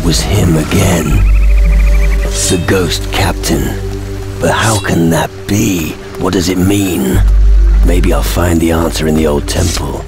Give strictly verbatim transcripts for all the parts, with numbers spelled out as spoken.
That was him again. The Ghost Captain. But how can that be? What does it mean? Maybe I'll find the answer in the old temple.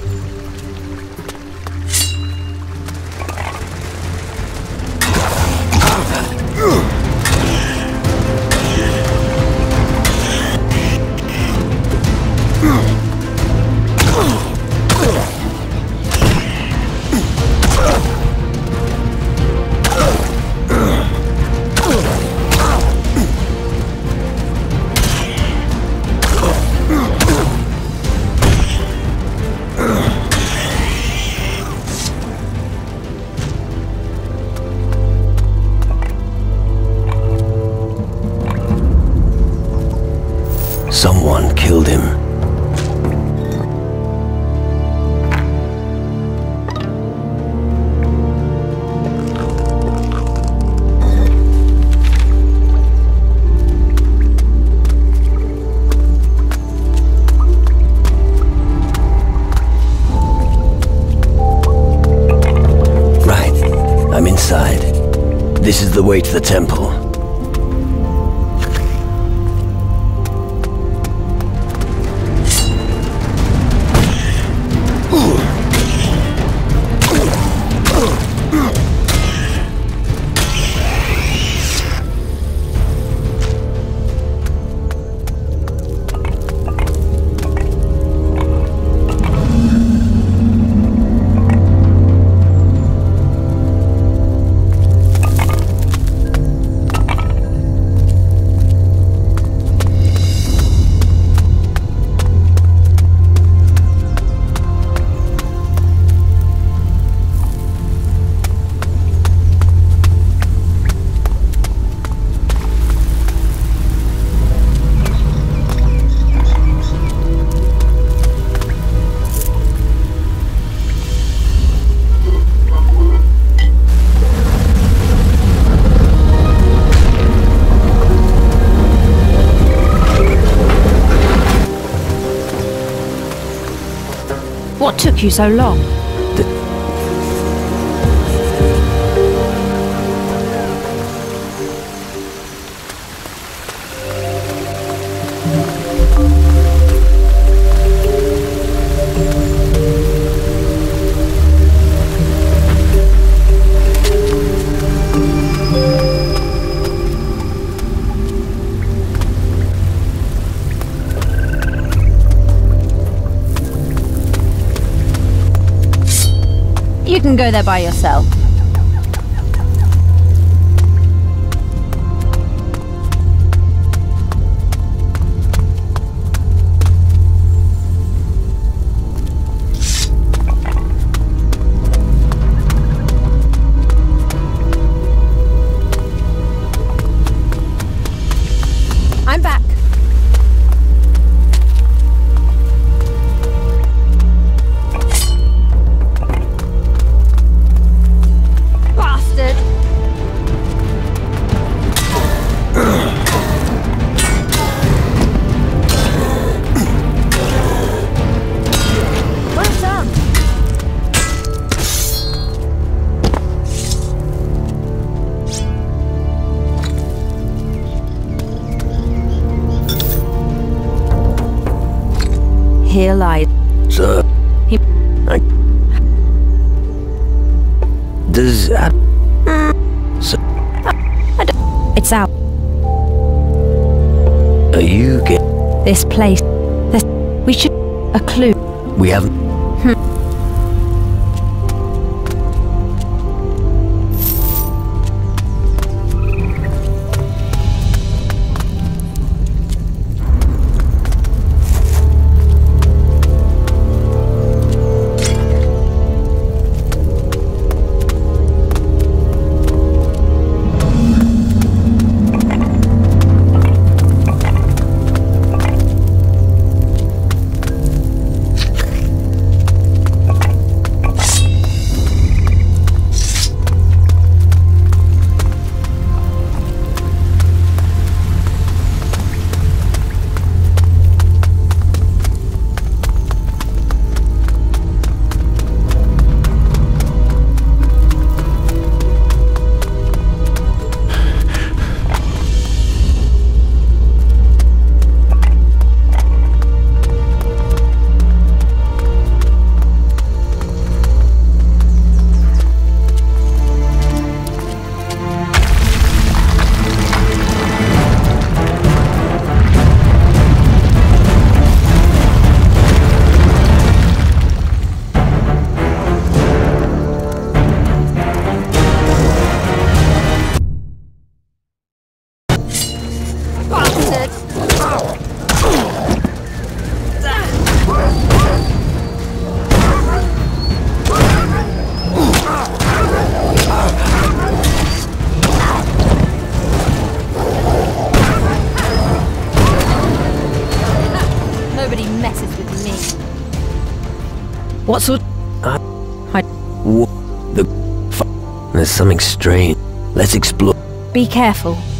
Someone killed him. Right, I'm inside. This is the way to the temple. What took you so long? You can go there by yourself. I'm back. Here lies. Sir, He I... Does... Uh, sir, I don't, it's out. are you get... This place. This. We should. A clue. We haven't... Bastard! Nobody messes with me. What sort? I... I... What? The... F... There's something strange. Let's explore. Be careful.